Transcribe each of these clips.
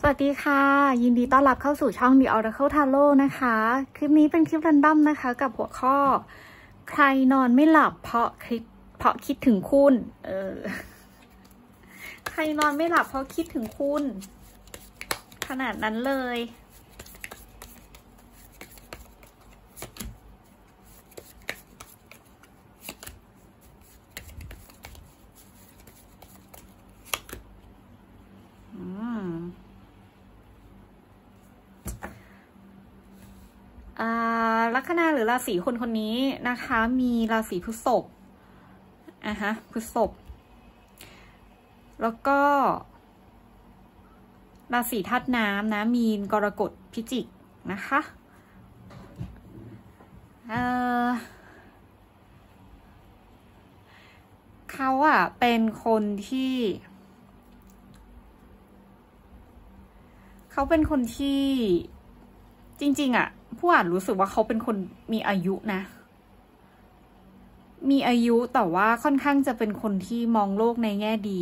วัสดีค่ะยินดีต้อนรับเข้าสู่ช่อง The Oracle Tarot นะคะคลิปนี้เป็นคลิปรันดอมนะคะกับหัวข้อใครนอนไม่หลับเพราะคิดถึงคุณใครนอนไม่หลับเพราะคิดถึงคุณขนาดนั้นเลยลัคนาหรือราศีคนคนนี้นะคะมีราศีพฤษภพฤษภแล้วก็ราศีธาตุน้ำนะมีนกรกฎพิจิกนะคะเขาเป็นคนที่จริงๆผู้อ่านรู้สึกว่าเขาเป็นคนมีอายุนะมีอายุแต่ว่าค่อนข้างจะเป็นคนที่มองโลกในแง่ดี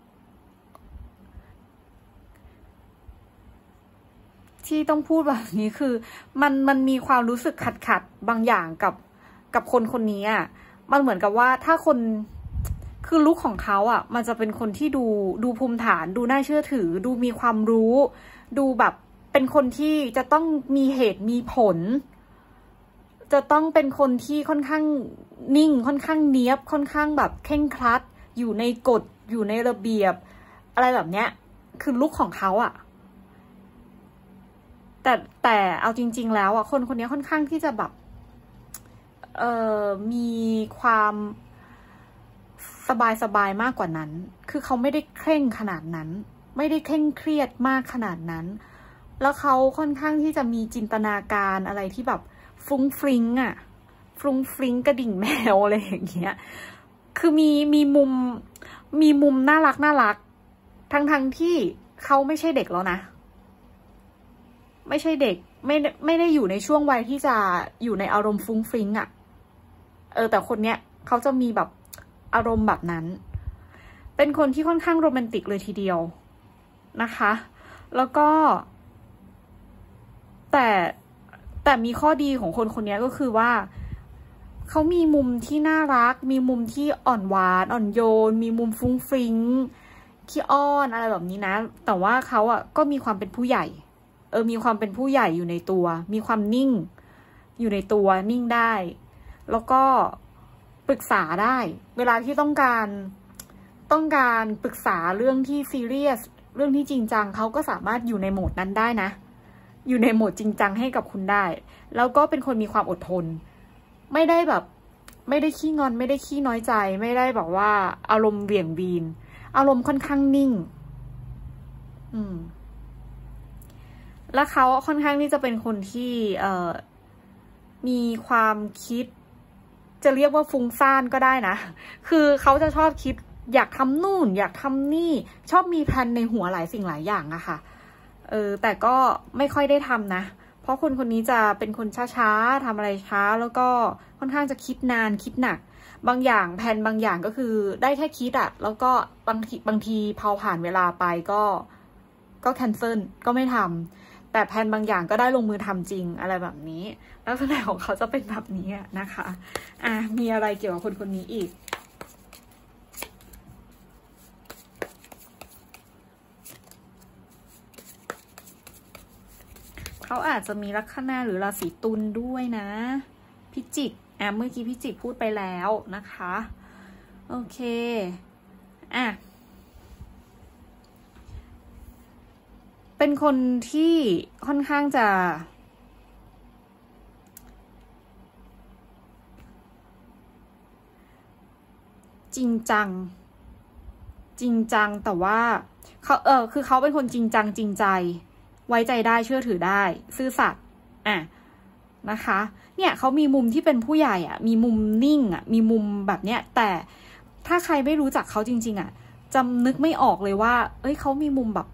ที่ต้องพูดแบบนี้คือมันมีความรู้สึกขัดบางอย่างกับคนคนนี้มันเหมือนกับว่าถ้าคนคือลุคของเขามันจะเป็นคนที่ดูภูมิฐานดูน่าเชื่อถือดูมีความรู้ดูแบบเป็นคนที่จะต้องมีเหตุมีผลจะต้องเป็นคนที่ค่อนข้างนิ่งค่อนข้างเนี๊ยบค่อนข้างแบบเคร่งครัดอยู่ในกฎอยู่ในระเบียบอะไรแบบเนี้ยคือลุคของเขาแต่เอาจริงๆแล้วคนคนนี้ค่อนข้างที่จะแบบมีความสบายมากกว่านั้นคือเขาไม่ได้เคร่งขนาดนั้นไม่ได้เคร่งเครียดมากขนาดนั้นแล้วเขาค่อนข้างที่จะมีจินตนาการอะไรที่แบบฟรุ้งฟริ้งฟรุ้งฟริ้งกระดิ่งแมวอะไรอย่างเงี้ยคือมีมุมน่ารักทั้งที่เขาไม่ใช่เด็กแล้วนะไม่ใช่เด็กไม่ได้อยู่ในช่วงวัยที่จะอยู่ในอารมณ์ฟรุ้งฟริ้งแต่คนเนี้ยเขาจะมีแบบอารมณ์แบบนั้นเป็นคนที่ค่อนข้างโรแมนติกเลยทีเดียวนะคะแล้วก็แต่มีข้อดีของคนคนนี้ก็คือว่าเขามีมุมที่น่ารักมีมุมที่อ่อนหวานอ่อนโยนมีมุมฟุ้งฟริ้งขี้อ้อนอะไรแบบนี้นะแต่ว่าเขาก็มีความเป็นผู้ใหญ่มีความเป็นผู้ใหญ่อยู่ในตัวมีความนิ่งอยู่ในตัวนิ่งได้แล้วก็ปรึกษาได้เวลาที่ต้องการปรึกษาเรื่องที่ซีเรียสเรื่องที่จริงจังเขาก็สามารถอยู่ในโหมดนั้นได้นะอยู่ในโหมดจริงจังให้กับคุณได้แล้วก็เป็นคนมีความอดทนไม่ได้แบบไม่ได้ขี้งอนไม่ได้ขี้น้อยใจไม่ได้แบบว่าอารมณ์เบี่ยงบีนอารมณ์ค่อนข้างนิ่งและเขาค่อนข้างที่จะเป็นคนที่มีความคิดจะเรียกว่าฟุ้งซ่านก็ได้นะคือเขาจะชอบคิดอยากทำนู่นอยากทำนี่ชอบมีแผนในหัวหลายสิ่งหลายอย่างค่ะแต่ก็ไม่ค่อยได้ทำนะเพราะคนคนนี้จะเป็นคนช้าๆทำอะไรช้าแล้วก็ค่อนข้างจะคิดนานคิดหนักบางอย่างแผนบางอย่างก็คือได้แค่คิดแล้วก็บางทีพอผ่านเวลาไปก็แคนเซิลก็ไม่ทำแต่แผนบางอย่างก็ได้ลงมือทำจริงอะไรแบบนี้ลักษณะของเขาจะเป็นแบบนี้นะคะมีอะไรเกี่ยวกับคนคนนี้อีกเขาอาจจะมีลัคนาหรือราศีตุลด้วยนะพิจิกเมื่อกี้พิจิกพูดไปแล้วนะคะโอเคเป็นคนที่ค่อนข้างจะจริงจังแต่ว่าเขาคือเขาเป็นคนจริงจังจริงใจไว้ใจได้เชื่อถือได้ซื่อสัตย์นะคะเนี่ยเขามีมุมที่เป็นผู้ใหญ่มีมุมนิ่งมีมุมแบบเนี้ยแต่ถ้าใครไม่รู้จักเขาจริงๆจำนึกไม่ออกเลยว่าเขามีมุมแบบ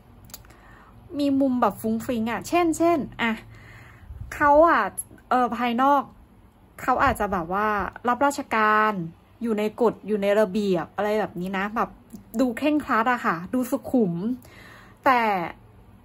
ฟุ้งฟิ้งเช่นเขาภายนอกเขาอาจจะแบบว่ารับราชการอยู่ในกฎอยู่ในระเบียบอะไรแบบนี้นะแบบดูเคร่งครัดค่ะดูสุขุมแต่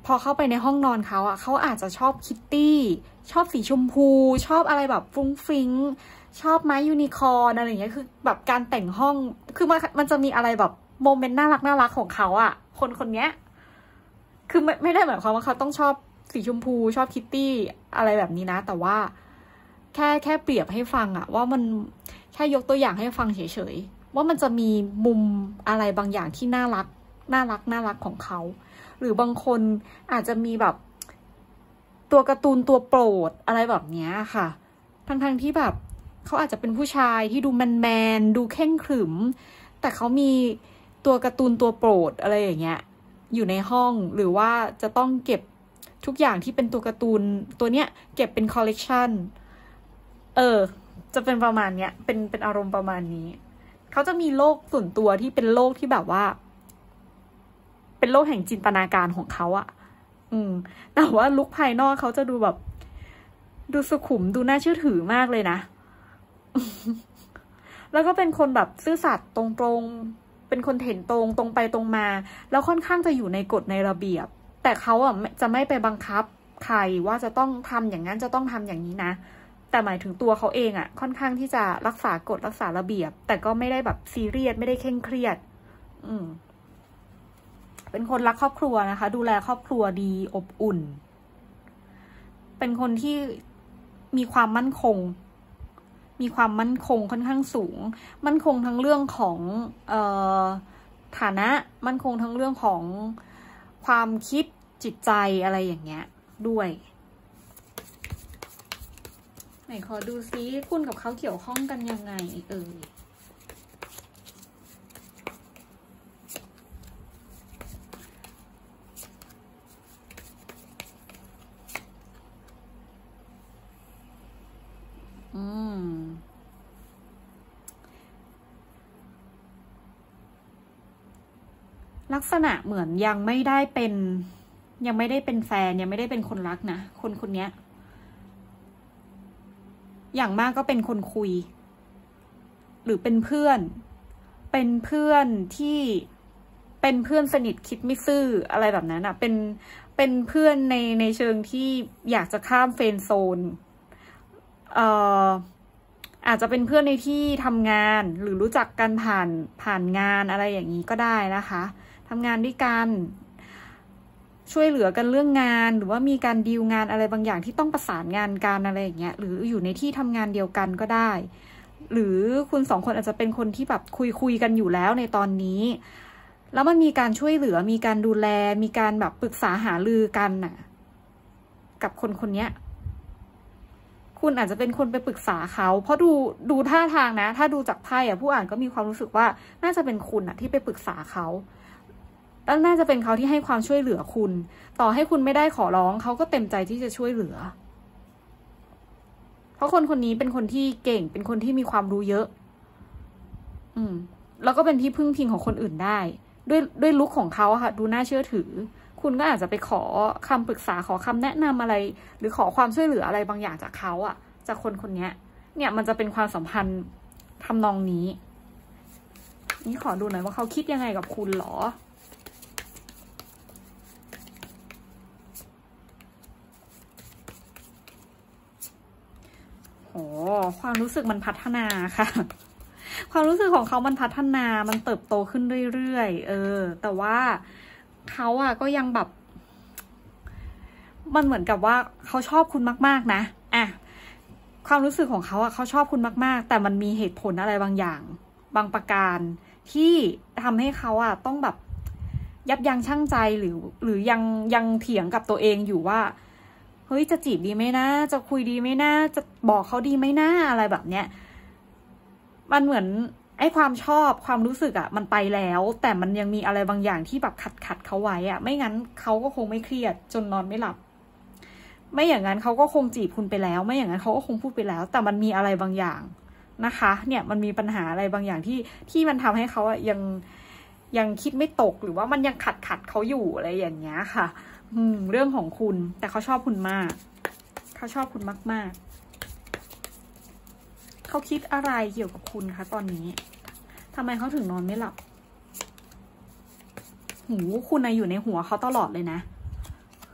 พอเข้าไปในห้องนอนเขาอ่ะเขาอาจจะชอบคิตตี้ชอบสีชมพูชอบอะไรแบบฟรุ้งฟริ้งชอบไม้ยูนิคอร์นอะไรอย่างเงี้ยคือแบบการแต่งห้องคือมันจะมีอะไรแบบโมเมนต์น่ารักของเขาอ่ะคนเนี้ยคือไม่ได้หมายความว่าเขาต้องชอบสีชมพูชอบคิตตี้อะไรแบบนี้นะแต่ว่าแค่เปรียบให้ฟังอะว่ามันแค่ยกตัวอย่างให้ฟังเฉยๆว่ามันจะมีมุมอะไรบางอย่างที่น่ารักของเขาหรือบางคนอาจจะมีแบบตัวการ์ตูนตัวโปรดอะไรแบบนี้ค่ะทั้งที่แบบเขาอาจจะเป็นผู้ชายที่ดูแมนดูเข่งขรึมแต่เขามีตัวการ์ตูนตัวโปรดอะไรอย่างเงี้ยอยู่ในห้องหรือว่าจะต้องเก็บทุกอย่างที่เป็นตัวการ์ตูนตัวเนี้ยเก็บเป็นคอลเลกชันจะเป็นประมาณเนี้ยเป็นอารมณ์ประมาณนี้เขาจะมีโลกส่วนตัวที่เป็นโลกที่แบบว่าเป็นโลกแห่งจินตนาการของเขาอะแต่ว่าลุคภายนอกเขาจะดูแบบดูสุขุมดูน่าเชื่อถือมากเลยนะ แล้วก็เป็นคนแบบซื่อสัตย์ตรงๆเป็นคนเห็นตรงไปตรงมาแล้วค่อนข้างจะอยู่ในกฎในระเบียบแต่เขาอ่ะจะไม่ไปบังคับใครว่าจะต้องทำอย่างนั้นจะต้องทำอย่างนี้นะแต่หมายถึงตัวเขาเองอ่ะค่อนข้างที่จะรักษากฎรักษาระเบียบแต่ก็ไม่ได้แบบซีเรียสไม่ได้เคร่งเครียดเป็นคนรักครอบครัวนะคะดูแลครอบครัวดีอบอุ่นเป็นคนที่มีความมั่นคงค่อนข้างสูงมั่นคงทั้งเรื่องของฐานะมั่นคงทั้งเรื่องของความคิดจิตใจอะไรอย่างเงี้ยด้วยไหนขอดูซิคุณกับเขาเกี่ยวข้องกันยังไงลักษณะเหมือนยังไม่ได้เป็นแฟนยังไม่ได้เป็นคนรักนะคนเนี้ยอย่างมากก็เป็นคนคุยหรือเป็นเพื่อนที่เป็นเพื่อนสนิทคิดไม่ซื่ออะไรแบบนั้นอ่ะเป็นเพื่อนในเชิงที่อยากจะข้ามเฟรนด์โซนอาจจะเป็นเพื่อนในที่ทำงานหรือรู้จักกันผ่านงานอะไรอย่างนี้ก็ได้นะคะทำงานด้วยกันช่วยเหลือกันเรื่องงานหรือว่ามีการดีลงานอะไรบางอย่างที่ต้องประสานงานกันอะไรอย่างเงี้ยหรืออยู่ในที่ทำงานเดียวกันก็ได้หรือคุณสองคนอาจจะเป็นคนที่แบบคุยกันอยู่แล้วในตอนนี้แล้วมันมีการช่วยเหลือมีการดูแลมีการแบบปรึกษาหารือกันน่ะกับคนเนี้ยคุณอาจจะเป็นคนไปปรึกษาเขาเพราะดูท่าทางนะถ้าดูจากไพ่ผู้อ่านก็มีความรู้สึกว่าน่าจะเป็นคุณอะที่ไปปรึกษาเขาแล้วน่าจะเป็นเขาที่ให้ความช่วยเหลือคุณต่อให้คุณไม่ได้ขอร้องเขาก็เต็มใจที่จะช่วยเหลือเพราะคนนี้เป็นคนที่เก่งเป็นคนที่มีความรู้เยอะแล้วก็เป็นที่พึ่งพิงของคนอื่นได้ด้วยลุคของเขาค่ะดูน่าเชื่อถือคุณก็อาจจะไปขอคำปรึกษาขอคำแนะนำอะไรหรือขอความช่วยเหลืออะไรบางอย่างจากเขาอ่ะจากคนนี้เนี่ยมันจะเป็นความสัมพันธ์ทำนองนี้นี่ขอดูหน่อยว่าเขาคิดยังไงกับคุณหรอความรู้สึกมันพัฒนาค่ะความรู้สึกของเขามันพัฒนามันเติบโตขึ้นเรื่อยๆแต่ว่าเขาอะก็ยังแบบมันเหมือนกับว่าเขาชอบคุณมากๆนะความรู้สึกของเขาอะเขาชอบคุณมากๆแต่มันมีเหตุผลอะไรบางอย่างบางประการที่ทำให้เขาอะต้องแบบยับยั้งชั่งใจหรือยังเถียงกับตัวเองอยู่ว่าเฮ้ยจะจีบดีไหมนะจะคุยดีไหมนะจะบอกเขาดีไหมนะอะไรแบบเนี้ยมันเหมือนไอ้ความชอบความรู้สึกอะมันไปแล้วแต่มันยังมีอะไรบางอย่างที่แบบขัดเขาไว้อะไม่งั้นเขาก็คงไม่เครียดจนนอนไม่หลับไม่อย่างนั้นเขาก็คงจีบคุณไปแล้วไม่อย่างนั้นเขาก็คงพูดไปแล้วแต่มันมีอะไรบางอย่างนะคะเนี่ยมันมีปัญหาอะไรบางอย่างที่มันทำให้เขาอะยังคิดไม่ตกหรือว่ามันยังขัดเขาอยู่อะไรอย่างเงี้ยค่ะเรื่องของคุณแต่เขาชอบคุณมากเขาชอบคุณมากๆเขาคิดอะไรเกี่ยวกับคุณคะตอนนี้ทำไมเขาถึงนอนไม่หลับคุณอยู่ในหัวเขาตลอดเลยนะ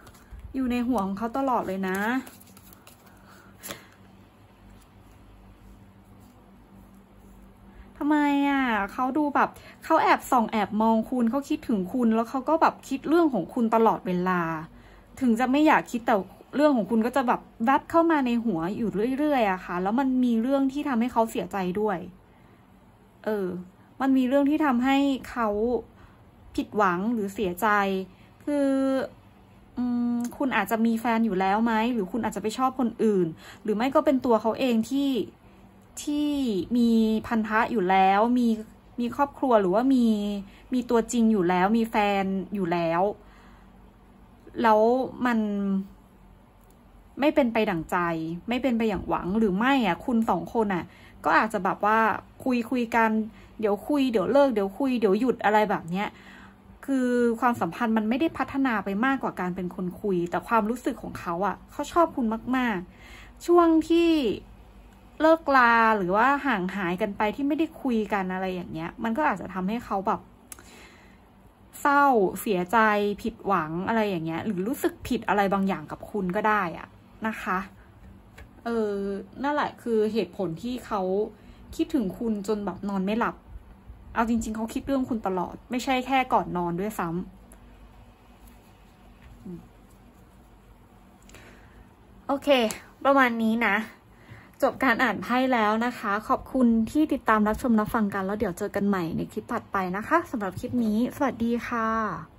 อยู่ในหัวของเขาตลอดเลยนะทำไมอ่ะเขาดูแบบเขาแอบส่องแอบมองคุณเขาคิดถึงคุณแล้วเขาก็แบบคิดเรื่องของคุณตลอดเวลาถึงจะไม่อยากคิดแต่เรื่องของคุณก็จะแบบแวบเข้ามาในหัวอยู่เรื่อยๆอะค่ะแล้วมันมีเรื่องที่ทำให้เขาเสียใจด้วยมันมีเรื่องที่ทำให้เขาผิดหวังหรือเสียใจคือคุณอาจจะมีแฟนอยู่แล้วไหมหรือคุณอาจจะไปชอบคนอื่นหรือไม่ก็เป็นตัวเขาเองที่มีพันธะอยู่แล้วมีครอบครัวหรือว่ามีตัวจริงอยู่แล้วมีแฟนอยู่แล้วมันไม่เป็นไปดั่งใจไม่เป็นไปอย่างหวังหรือไม่อ่ะคุณสองคนอ่ะก็อาจจะแบบว่าคุยกันเดี๋ยวคุยเดี๋ยวเลิกเดี๋ยวคุยเดี๋ยวหยุดอะไรแบบเนี้ยคือความสัมพันธ์มันไม่ได้พัฒนาไปมากกว่าการเป็นคนคุยแต่ความรู้สึกของเขาอ่ะเขาชอบคุณมากๆช่วงที่เลิกลาหรือว่าห่างหายกันไปที่ไม่ได้คุยกันอะไรอย่างเงี้ยมันก็อาจจะทำให้เขาแบบเศร้าเสียใจผิดหวังอะไรอย่างเงี้ยหรือรู้สึกผิดอะไรบางอย่างกับคุณก็ได้อะนะคะนั่นแหละคือเหตุผลที่เขาคิดถึงคุณจนแบบนอนไม่หลับเอาจริงๆเขาคิดเรื่องคุณตลอดไม่ใช่แค่ก่อนนอนด้วยซ้ำโอเคประมาณนี้นะจบการอ่านไพ่แล้วนะคะขอบคุณที่ติดตามรับชมรับฟังกันแล้วเดี๋ยวเจอกันใหม่ในคลิปถัดไปนะคะสำหรับคลิปนี้สวัสดีค่ะ